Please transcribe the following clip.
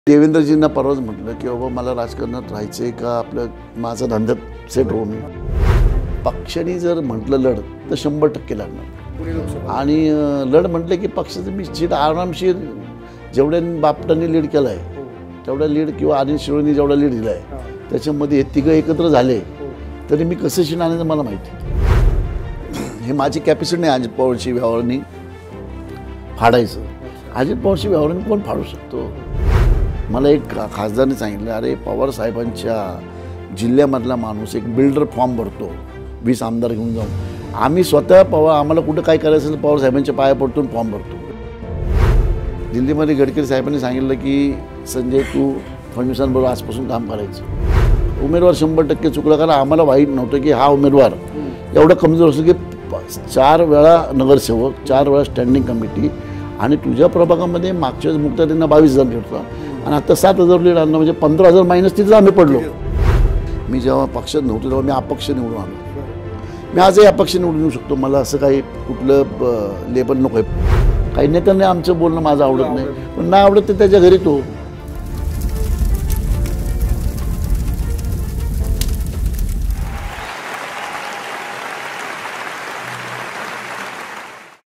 देवेंद्रजींना परवाच म्हटलं की बाबा मला राजकारणात राहायचं आहे का आपलं माझा धंद्यात सेट होऊन पक्षाने जर म्हटलं लढ तर 100% लढणार आणि लढ म्हटलं की पक्षाचं मी सीट आरामशीर जेवढ्या बापटांनी लीड केला आहे तेवढा लीड किंवा अनिल शिरोनी जेवढा लीड दिला आहे त्याच्यामध्ये हे तिघं एकत्र झाले तरी मी कसं सीट आणायचं मला माहिती हे माझी कॅपॅसिटी नाही अजित पवारची व्यवहारांनी फाडायचं अजित पवारची व्यवहारांनी कोण फाडू शकतो मला एक खासदाराने सांगितलं अरे पवार साहेबांच्या जिल्ह्यामधला माणूस एक बिल्डर फॉर्म भरतो 20 आमदार घेऊन जाऊन आम्ही स्वतः पवार आम्हाला कुठं काय करायचं असेल पवार साहेबांच्या पाया पडतो फॉर्म भरतो दिल्लीमध्ये गडकरी साहेबांनी सांगितलं की संजय तू फडणवीसांबरोबर आजपासून काम करायचं उमेदवार 100% चुकला कारण आम्हाला वाईट नव्हतं की हा उमेदवार एवढा कमजोर असतो की 4 वेळा नगरसेवक 4 वेळा स्टँडिंग कमिटी आणि तुझ्या प्रभागामध्ये मागच्या मुक्तारींना 22,000 भेटला आणि आता 7,000 लीड आणलं म्हणजे 15,000 मायनस तिथं आम्ही पडलो मी जेव्हा पक्षात नव्हतो तेव्हा मी अपक्ष निवडून आलो मी आजही अपक्ष निवडून येऊ शकतो मला असं काही कुठलं लेबल नको आहे काही नेत्यांनी आमचं बोलणं माझं आवडत नाही पण नाही आवडत तर त्याच्या घरी तो